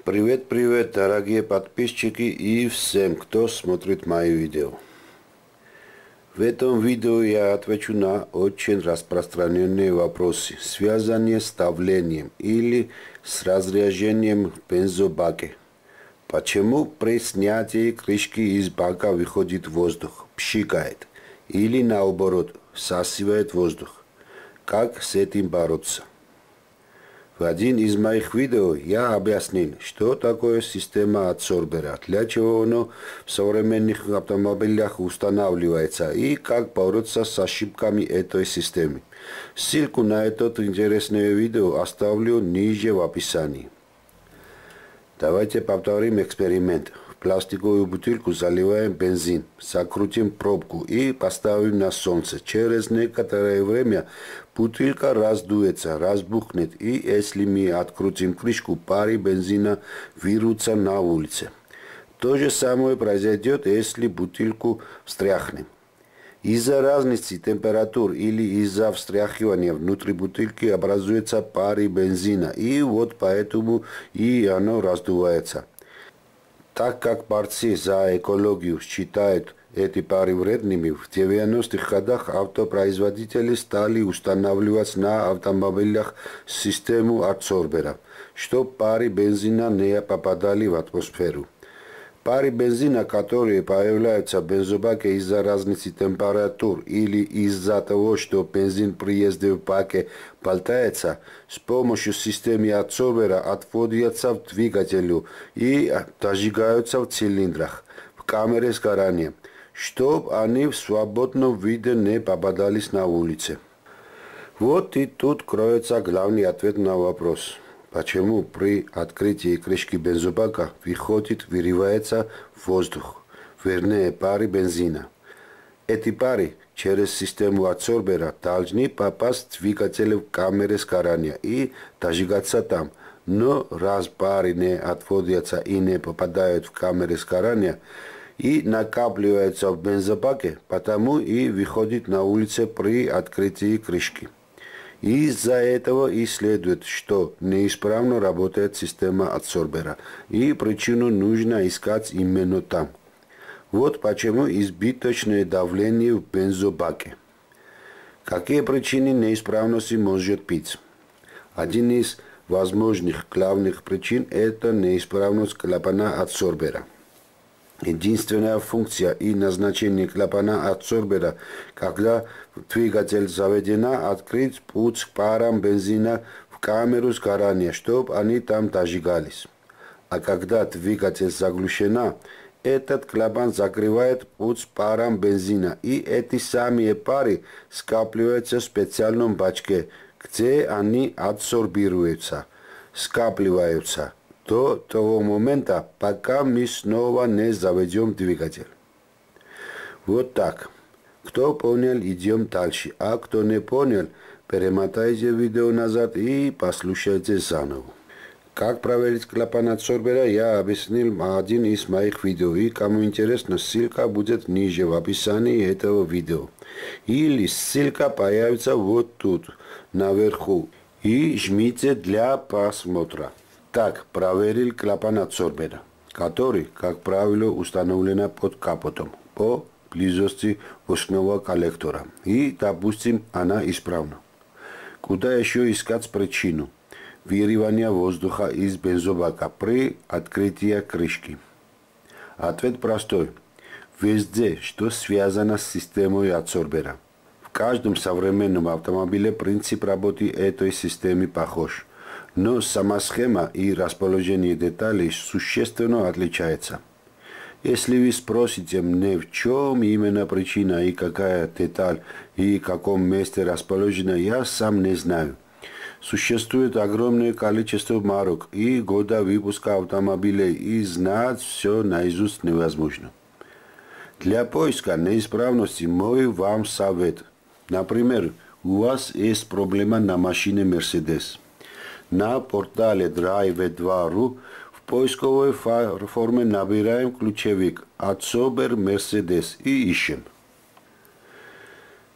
Привет, дорогие подписчики и всем, кто смотрит мои видео. В этом видео я отвечу на очень распространенные вопросы, связанные с давлением или с разряжением в бензобаке. Почему при снятии крышки из бака выходит воздух, пшикает, или наоборот, всасывает воздух? Как с этим бороться? В один из моих видео я объяснил, что такое система адсорбера, для чего оно в современных автомобилях устанавливается и как бороться с ошибками этой системы. Ссылку на это интересное видео оставлю ниже в описании. Давайте повторим эксперимент. В пластиковую бутылку заливаем бензин, закрутим пробку и поставим на солнце. Через некоторое время бутылка раздуется, разбухнет, и если мы открутим крышку, пары бензина вырвутся на улице. То же самое произойдет, если бутылку встряхнем. Из-за разницы температур или из-за встряхивания внутри бутылки образуются пары бензина, и вот поэтому и оно раздувается. Так как борцы за экологию считают эти пары вредными, в 90-х годах автопроизводители стали устанавливать на автомобилях систему адсорбера, чтобы пары бензина не попадали в атмосферу. Пары бензина, которые появляются в бензобаке из-за разницы температур или из-за того, что бензин при езде в баке болтается, с помощью системы адсорбера отводятся в двигателю и зажигаются в цилиндрах, в камере сгорания, чтобы они в свободном виде не попадались на улице. Вот и тут кроется главный ответ на вопрос. Почему при открытии крышки бензобака вырывается воздух, вернее пары бензина? Эти пары через систему адсорбера должны попасть в двигатель в камере сгорания и зажигаться там. Но раз пары не отводятся и не попадают в камеры сгорания и накапливаются в бензобаке, потому и выходят на улицу при открытии крышки. Из-за этого и следует, что неисправно работает система адсорбера, и причину нужно искать именно там. Вот почему избыточное давление в бензобаке. Какие причины неисправности может быть? Один из возможных главных причин – это неисправность клапана адсорбера. Единственная функция и назначение клапана адсорбера, когда двигатель заведена, открыть путь к парам бензина в камеру сгорания, чтобы они там зажигались. А когда двигатель заглушена, этот клапан закрывает путь парам бензина, и эти самые пары скапливаются в специальном бачке, где они адсорбируются, скапливаются до того момента, пока мы снова не заведем двигатель. Вот так. Кто понял, идем дальше, а кто не понял, перемотайте видео назад и послушайте заново. Как проверить клапан адсорбера, я объяснил в один из моих видео, и кому интересно, ссылка будет ниже в описании этого видео. Или ссылка появится вот тут, наверху, и жмите для просмотра. Так, проверил клапан адсорбера, который, как правило, установлен под капотом, по близости ушного коллектора. И, допустим, она исправна. Куда еще искать причину вырывания воздуха из бензобака при открытии крышки? Ответ простой. Везде, что связано с системой адсорбера. В каждом современном автомобиле принцип работы этой системы похож. Но сама схема и расположение деталей существенно отличается. Если вы спросите меня, в чем именно причина и какая деталь и в каком месте расположена, я сам не знаю. Существует огромное количество марок и года выпуска автомобилей, и знать все наизусть невозможно. Для поиска неисправности мой вам совет. Например, у вас есть проблема на машине Mercedes. На портале drive2.ru в поисковой форме набираем ключевик «Адсорбер Mercedes» и ищем.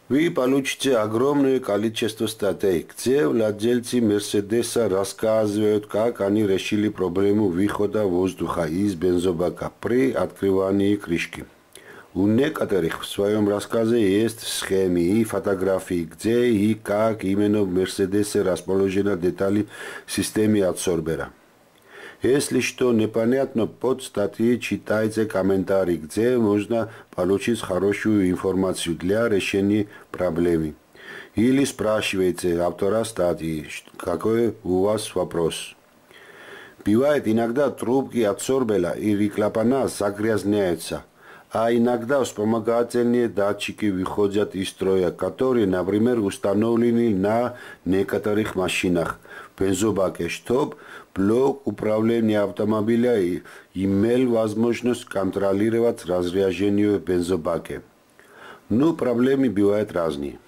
Вы получите огромное количество статей, где владельцы Мерседеса рассказывают, как они решили проблему выхода воздуха из бензобака при открывании крышки. У некоторых в своем рассказе есть схемы и фотографии, где и как именно в Мерседесе расположены детали системы адсорбера. Если что непонятно, под статьей читайте комментарии, где можно получить хорошую информацию для решения проблемы. Или спрашивайте автора статьи, какой у вас вопрос. Бывает иногда трубки адсорбера или клапана загрязняются, а иногда вспомогательные датчики выходят из строя, которые, например, установлены на некоторых машинах в бензобаке, чтобы блок управления автомобиля имел возможность контролировать разряжение в бензобаке. Но проблемы бывают разные.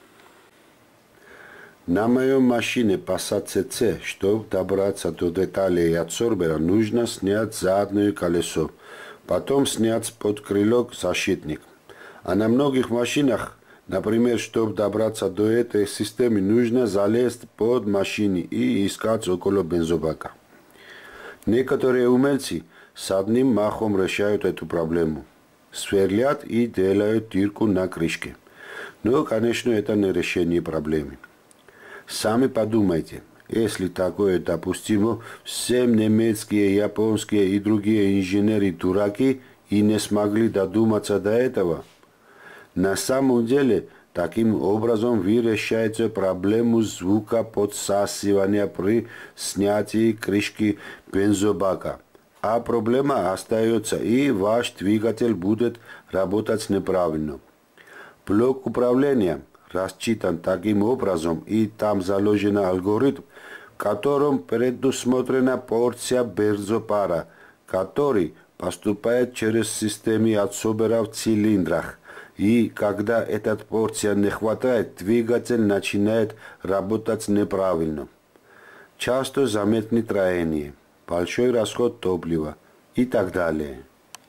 На моей машине Passat CC, чтобы добраться до деталей адсорбера, нужно снять заднее колесо, потом снять под крыло защитник. А на многих машинах, например, чтобы добраться до этой системы, нужно залезть под машину и искать около бензобака. Некоторые умельцы с одним махом решают эту проблему. Сверлят и делают дырку на крышке. Но, конечно, это не решение проблемы. Сами подумайте, если такое допустимо, все немецкие, японские и другие инженеры дураки и не смогли додуматься до этого. На самом деле, таким образом вы решаете проблему звукоподсасывания при снятии крышки бензобака. А проблема остается, и ваш двигатель будет работать неправильно. Блок управления рассчитан таким образом, и там заложен алгоритм, в котором предусмотрена порция бензопара, который поступает через системы адсорбера в цилиндрах. И когда эта порция не хватает, двигатель начинает работать неправильно. Часто заметны трения, большой расход топлива и так далее.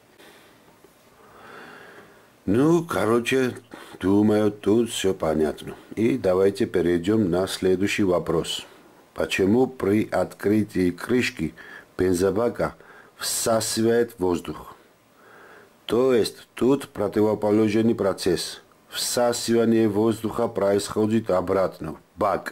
Ну, короче, думаю, тут все понятно. И давайте перейдем на следующий вопрос. Почему при открытии крышки бензобака всасывает воздух? То есть тут противоположный процесс. Всасывание воздуха происходит обратно, в бак.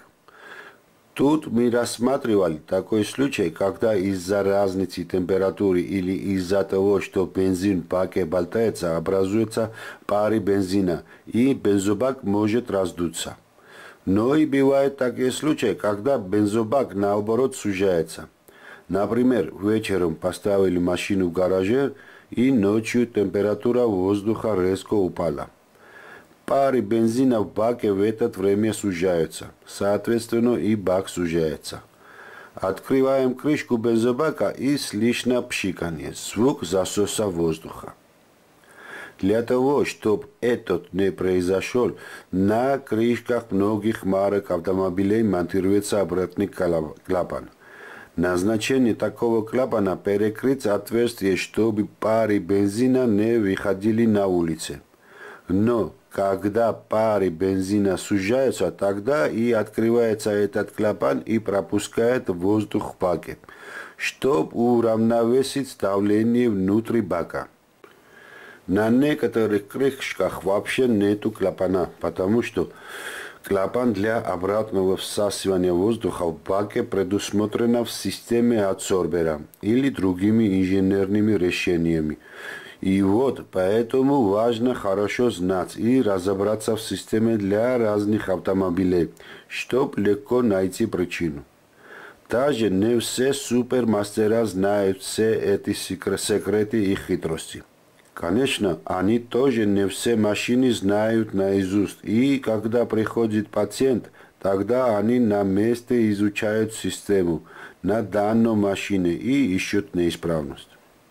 Тут мы рассматривали такой случай, когда из-за разницы температуры или из-за того, что бензин в баке болтается, образуются пары бензина, и бензобак может раздуться. Но и бывают такие случаи, когда бензобак наоборот сужается. Например, вечером поставили машину в гараже, и ночью температура воздуха резко упала. Пары бензина в баке в это время сужаются, соответственно и бак сужается. Открываем крышку бензобака и слышно пшиканье, звук засоса воздуха. Для того, чтобы это не произошло, на крышках многих марок автомобилей монтируется обратный клапан. Назначение такого клапана перекрыть отверстие, чтобы пары бензина не выходили на улицу. Но когда пары бензина сужаются, тогда и открывается этот клапан и пропускает воздух в баке, чтобы уравновесить давление внутри бака. На некоторых крышках вообще нету клапана, потому что клапан для обратного всасывания воздуха в баке предусмотрен в системе адсорбера или другими инженерными решениями. И вот поэтому важно хорошо знать и разобраться в системе для разных автомобилей, чтобы легко найти причину. Даже не все супермастера знают все эти секреты и хитрости. Конечно, они тоже не все машины знают наизусть, и когда приходит пациент, тогда они на месте изучают систему на данной машине и ищут неисправность.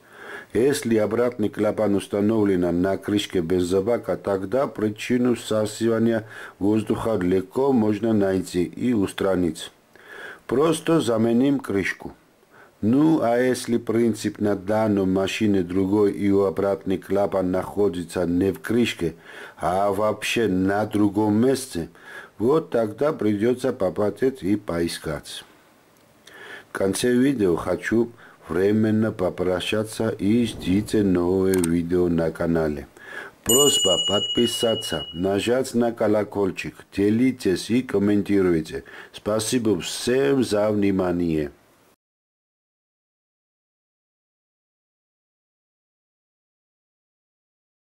Если обратный клапан установлен на крышке бензобака, тогда причину всасывания воздуха легко можно найти и устранить. Просто заменим крышку. Ну, а если принцип на данной машине другой и у обратный клапан находится не в крышке, а вообще на другом месте, вот тогда придется попотеть и поискать. В конце видео хочу временно попрощаться и ждите новые видео на канале. Просьба подписаться, нажать на колокольчик, делитесь и комментируйте. Спасибо всем за внимание.